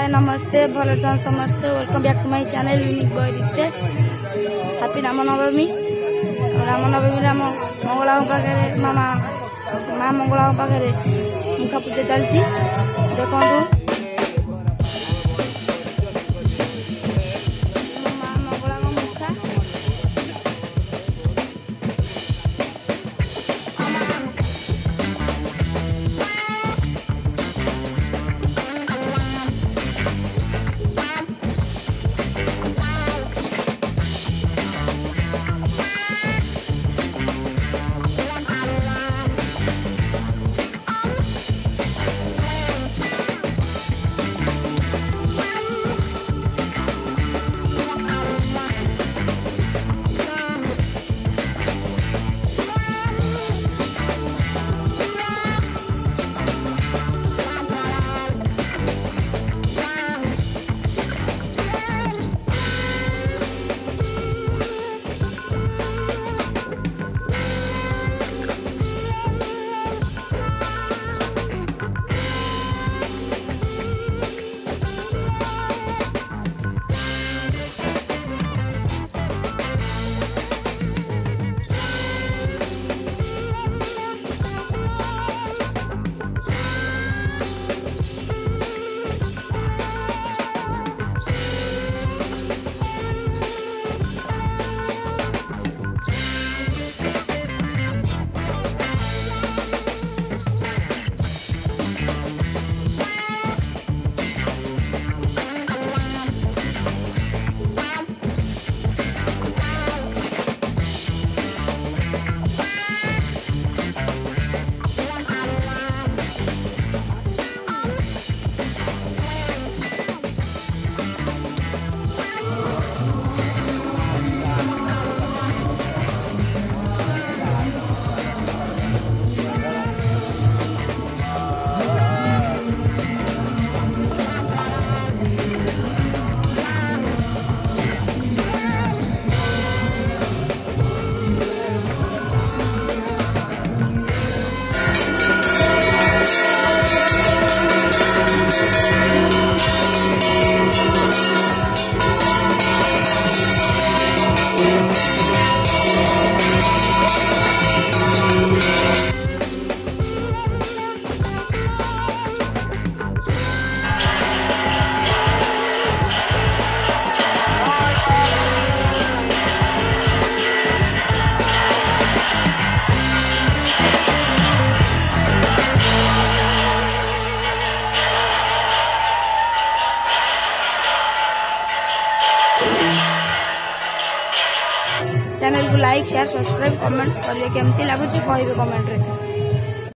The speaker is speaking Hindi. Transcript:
हाय नमस्ते भले समस्ते welcome back to my channel unique boy Ritesh. Happy Ramnavami. Ramnavami आम मंगला पाखे मामा माँ मंगला पाखे मुखा पूजा चलती देखु। चैनल को लाइक शेयर सब्सक्राइब कमेंट करेंगे केमती लगुच कहे कमेंट रे।